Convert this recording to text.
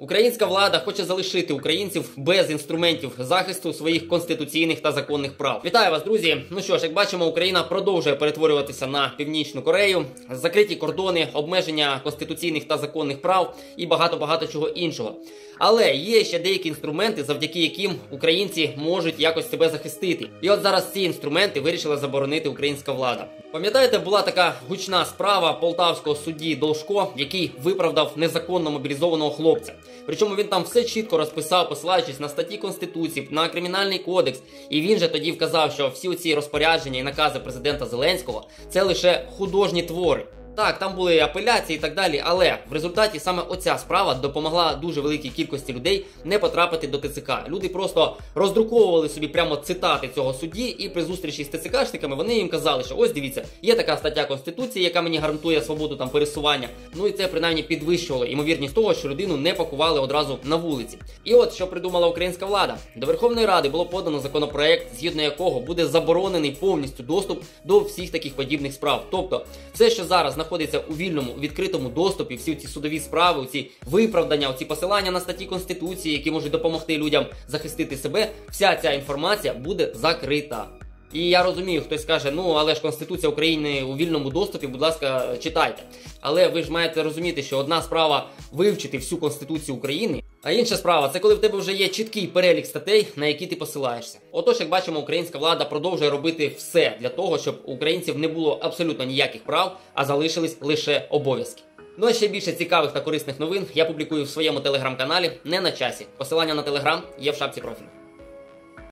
Українська влада хоче залишити українців без інструментів захисту своїх конституційних та законних прав. Вітаю вас, друзі! Ну що ж, як бачимо, Україна продовжує перетворюватися на Північну Корею. Закриті кордони, обмеження конституційних та законних прав і багато чого іншого. Але є ще деякі інструменти, завдяки яким українці можуть якось себе захистити. І от зараз ці інструменти вирішила заборонити українська влада. Пам'ятаєте, була така гучна справа полтавського судді Должко, який виправдав незаконно мобілізованого хлопця. Причому він там все чітко розписав, посилаючись на статті Конституції, на Кримінальний кодекс. І він же тоді вказав, що всі ці розпорядження і накази президента Зеленського – це лише художні твори. Так, там були апеляції і так далі, але в результаті саме оця справа допомогла дуже великій кількості людей не потрапити до ТЦК. Люди просто роздруковували собі прямо цитати цього судді, і при зустрічі з ТЦКшниками вони їм казали, що ось дивіться, є така стаття Конституції, яка мені гарантує свободу там пересування. Ну і це принаймні підвищувало ймовірність того, що людину не пакували одразу на вулиці. І от що придумала українська влада. До Верховної Ради було подано законопроект, згідно якого буде заборонений повністю доступ до всіх таких подібних справ. Тобто, все, що зараз знаходиться у вільному, відкритому доступі, всі ці судові справи, ці виправдання, ці посилання на статті Конституції, які можуть допомогти людям захистити себе, вся ця інформація буде закрита. І я розумію, хтось скаже, ну але ж Конституція України у вільному доступі, будь ласка, читайте. Але ви ж маєте розуміти, що одна справа вивчити всю Конституцію України, а інша справа – це коли в тебе вже є чіткий перелік статей, на які ти посилаєшся. Отож, як бачимо, українська влада продовжує робити все для того, щоб у українців не було абсолютно ніяких прав, а залишились лише обов'язки. Ну а ще більше цікавих та корисних новин я публікую в своєму телеграм-каналі «Не на часі». Посилання на телеграм є в шапці профілю.